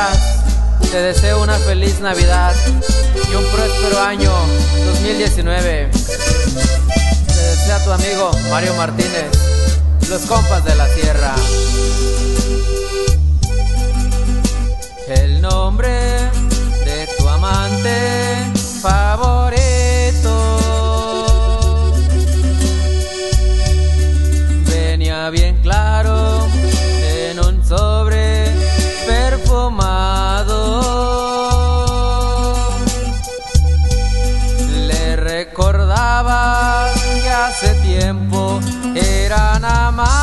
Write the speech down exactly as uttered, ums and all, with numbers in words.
escuchas, te deseo una feliz Navidad y un próspero año dos mil diecinueve. Te desea tu amigo Mario Martínez, los compas de la sierra. El nombre de tu amante favorito venía bien claro en un sobre perfumado. Le recordaba que hace tiempo eran amados.